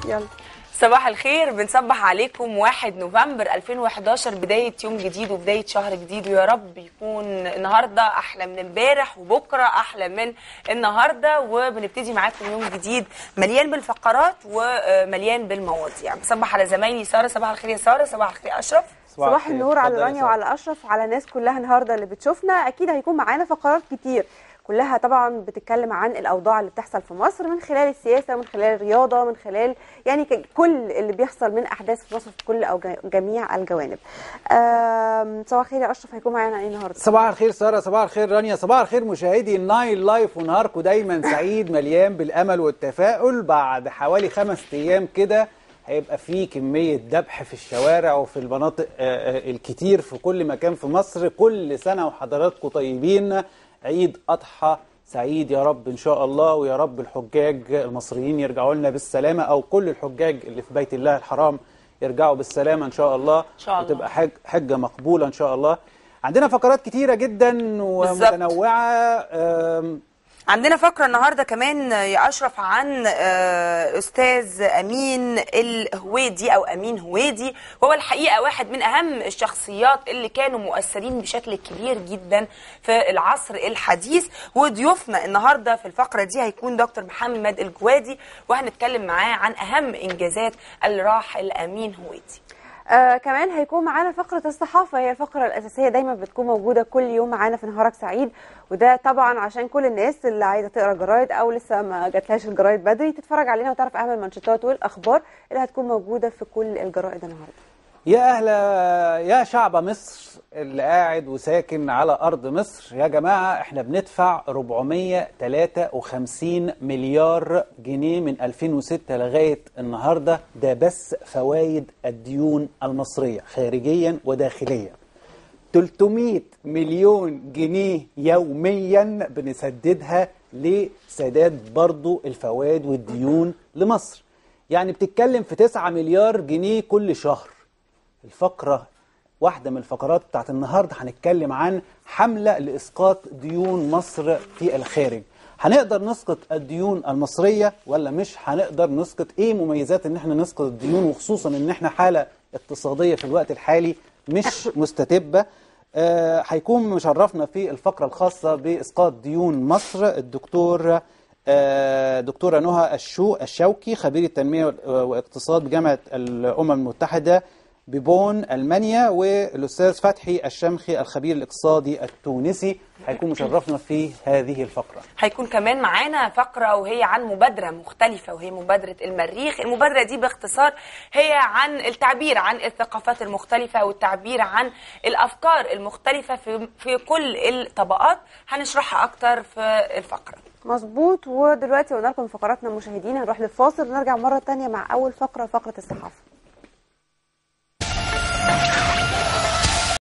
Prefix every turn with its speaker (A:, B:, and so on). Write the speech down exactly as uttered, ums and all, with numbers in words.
A: يلا
B: صباح الخير، بنصبح عليكم واحد نوفمبر ألفين وحداشر، بداية يوم جديد وبداية شهر جديد، ويا رب يكون النهارده أحلى من امبارح وبكرة أحلى من النهارده، وبنبتدي معاكم يوم جديد مليان بالفقرات ومليان بالمواضيع. بصبح على زمايلي سارة. صباح الخير يا سارة. صباح الخير يا أشرف.
A: صباح, صباح النور على رانيا وعلى أشرف وعلى الناس كلها النهارده اللي بتشوفنا. أكيد هيكون معانا فقرات كتير، كلها طبعا بتتكلم عن الاوضاع اللي بتحصل في مصر من خلال السياسه، من خلال الرياضه، من خلال يعني كل اللي بيحصل من احداث في مصر في كل او جميع الجوانب. صباح الخير يا اشرف، هيكون معانا ايه النهارده؟
C: صباح الخير ساره، صباح الخير رانيا، صباح الخير مشاهدي النايل لايف، ونهاركم دايما سعيد مليان بالامل والتفاؤل. بعد حوالي خمس ايام كده هيبقى في كميه ذبح في الشوارع وفي المناطق الكتير في كل مكان في مصر. كل سنه وحضراتكم طيبين، عيد أضحى سعيد يا رب إن شاء الله، ويا رب الحجاج المصريين يرجعوا لنا بالسلامة، أو كل الحجاج اللي في بيت الله الحرام يرجعوا بالسلامة إن شاء الله، إن شاء الله. وتبقى حج حجة مقبولة إن شاء الله. عندنا فقرات كتيرة جدا ومتنوعة.
B: عندنا فقرة النهاردة كمان يا أشرف عن أستاذ أمين الهويدي أو أمين هويدي، وهو الحقيقة واحد من أهم الشخصيات اللي كانوا مؤثرين بشكل كبير جدا في العصر الحديث. وضيوفنا النهاردة في الفقرة دي هيكون دكتور محمد الجوادي، وهنتكلم معاه عن أهم إنجازات الراحل أمين هويدي.
A: آه كمان هيكون معانا فقرة الصحافة، هي الفقرة الأساسية دايما بتكون موجودة كل يوم معانا في نهارك سعيد، وده طبعا عشان كل الناس اللي عايزة تقرأ جرايد أو لسه ما جاتلهاش الجرايد بدري تتفرج علينا وتعرف أهم المنشطات والأخبار اللي هتكون موجودة في كل الجرائد النهارده.
C: يا أهلا يا شعب مصر اللي قاعد وساكن على أرض مصر، يا جماعة احنا بندفع أربعمية وتلاتة وخمسين مليار جنيه من ألفين وستة لغاية النهاردة، ده بس فوائد الديون المصرية خارجيا وداخليا. تلتمية مليون جنيه يوميا بنسددها لسداد برضو الفوائد والديون لمصر، يعني بتتكلم في تسعة مليار جنيه كل شهر. الفقرة واحدة من الفقرات بتاعت النهاردة هنتكلم عن حملة لإسقاط ديون مصر في الخارج. هنقدر نسقط الديون المصرية ولا مش هنقدر نسقط؟ ايه مميزات ان احنا نسقط الديون، وخصوصا ان احنا حالة اقتصادية في الوقت الحالي مش مستتبة. آه هيكون مشرفنا في الفقرة الخاصة بإسقاط ديون مصر الدكتور آه دكتورة نهى الشو الشوكي، خبير التنمية والاقتصاد بجامعة الأمم المتحدة ببون ألمانيا، والأستاذ فتحي الشمخي الخبير الاقتصادي التونسي هيكون مشرفنا في هذه الفقرة.
B: هيكون كمان معانا فقرة وهي عن مبادرة مختلفة، وهي مبادرة المريخ. المبادرة دي باختصار هي عن التعبير عن الثقافات المختلفة والتعبير عن الأفكار المختلفة في, في كل الطبقات. هنشرحها أكتر في الفقرة.
A: مظبوط. ودلوقتي قلنا لكم فقراتنا مشاهدين هنروح للفاصل ونرجع مرة تانية مع أول فقرة، فقرة الصحافة.